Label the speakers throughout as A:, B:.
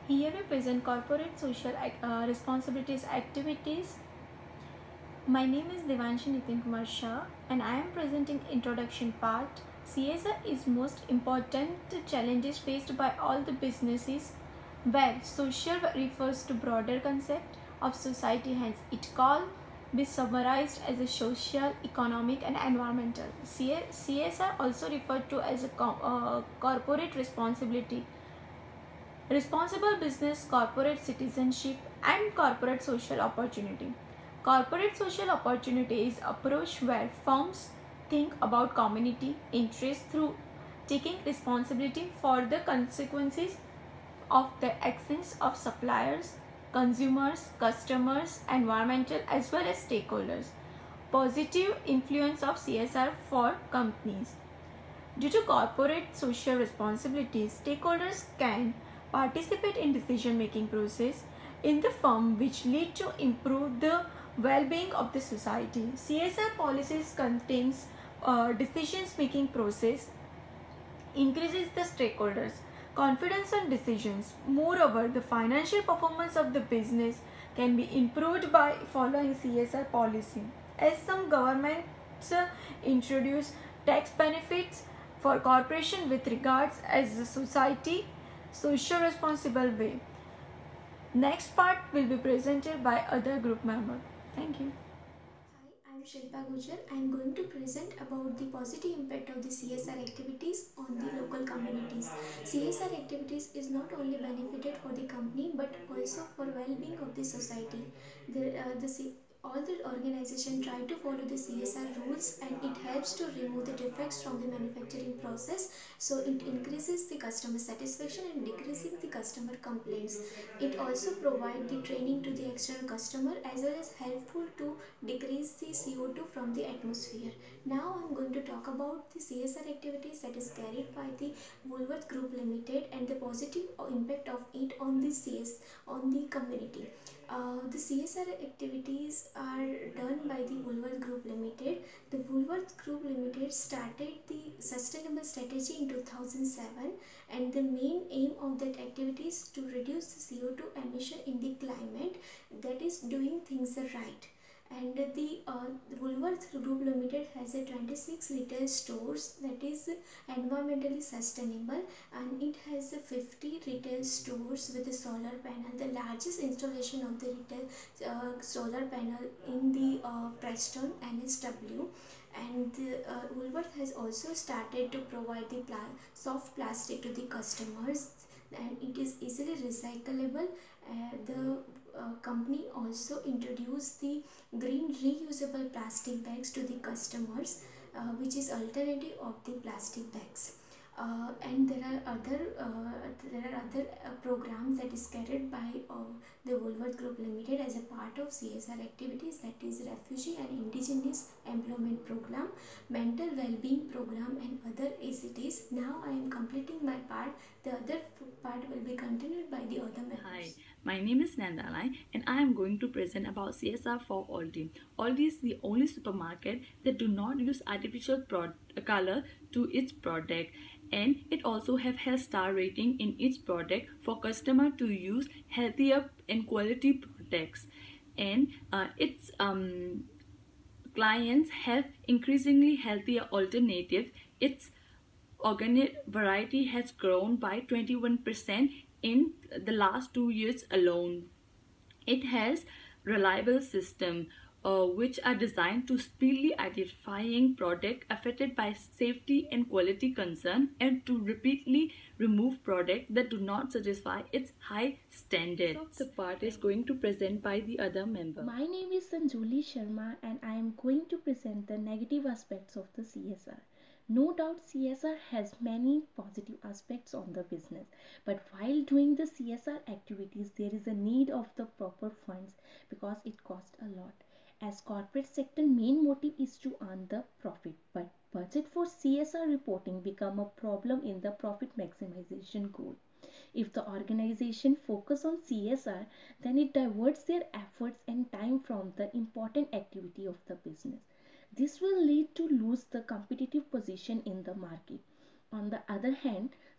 A: Here we present corporate social responsibilities activities. My name is Devanshi Nitin Kumar Shah and I am presenting introduction part. CSR is most important challenges faced by all the businesses where social refers to broader concept of society, hence it call be summarized as a social, economic and environmental. CSR also referred to as a corporate responsibility, responsible business, corporate citizenship, and corporate social opportunity. Corporate social opportunity is approach where firms think about community interest through taking responsibility for the consequences of the actions of suppliers, consumers, customers, environmental as well as stakeholders. Positive influence of CSR for companies. Due to corporate social responsibilities, stakeholders can participate in decision-making process in the firm which lead to improve the well-being of the society. CSR policies contains decisions-making process increases the stakeholders confidence on decisions. Moreover, the financial performance of the business can be improved by following CSR policy. As some governments introduce tax benefits for corporation with regards as a society social responsible way. Next part will be presented by other group member. Thank you.
B: Hi, I'm Shilpa Gujar. I'm going to present about the positive impact of the CSR activities on the local communities. CSR activities is not only benefited for the company but also for well-being of the society. All the organization try to follow the CSR rules and it helps to remove the defects from the manufacturing process, so it increases the customer satisfaction and decreasing the customer complaints. It also provide the training to the external customer as well as helpful to decrease the CO2 from the atmosphere. Now I'm going to talk about the CSR activities that is carried by the Woolworths Group Limited and the positive impact of it on the CS on the community. The CSR activities are done by the Woolworths Group Limited. The Woolworths Group Limited started the sustainable strategy in 2007, and the main aim of that activity is to reduce the CO2 emission in the climate, that is doing things right. And the Woolworths Group Limited has a 26 retail stores that is environmentally sustainable, and it has a 50 retail stores with a solar panel, the largest installation of the retail solar panel in the Preston NSW. And Woolworth has also started to provide the soft plastic to the customers, and it is easily recyclable. The company also introduced the green reusable plastic bags to the customers, which is alternative of the plastic bags. And there are other programs that is carried by the Woolworth Group Limited as a part of CSR activities, that is refugee and indigenous employment program, mental well-being program and other ACTs. Now I am completing my part. The other part will be continued by the other members.
C: Hi, my name is Nandalai and I am going to present about CSR for Aldi. Aldi is the only supermarket that do not use artificial color to its product, and it also have health star rating in its product for customer to use healthier and quality products, and its clients have increasingly healthier alternatives. Its organic variety has grown by 21% in the last 2 years alone. It has reliable system which are designed to speedily identifying product affected by safety and quality concern, and to repeatedly remove product that do not satisfy its high standards. So the part is going to present by the other member.
D: My name is Sanjuli Sharma and I am going to present the negative aspects of the CSR. No doubt CSR has many positive aspects on the business, but while doing the CSR activities there is a need of the proper funds because it costs a lot. As corporate sector main motive is to earn the profit, but budget for CSR reporting become a problem in the profit maximization goal. If the organization focus on CSR, then it diverts their efforts and time from the important activity of the business. This will lead to lose the competitive position in the market. On the other hand,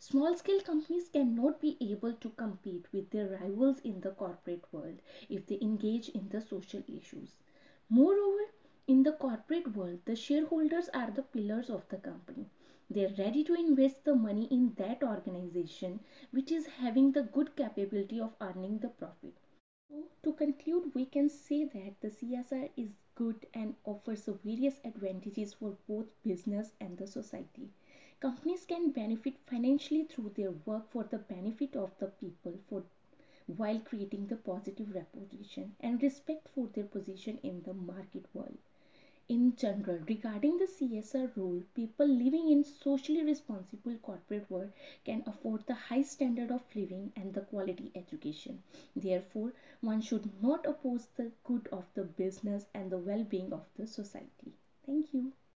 D: Small scale companies cannot be able to compete with their rivals in the corporate world if they engage in the social issues. Moreover, in the corporate world, the shareholders are the pillars of the company. They are ready to invest the money in that organization which is having the good capability of earning the profit. So, to conclude, we can say that the CSR is good and offers various advantages for both business and the society. Companies can benefit financially through their work for the benefit of the people while creating the positive reputation and respect for their position in the market world. In general, regarding the CSR role, people living in socially responsible corporate world can afford the high standard of living and the quality education. Therefore, one should not oppose the good of the business and the well-being of the society. Thank you.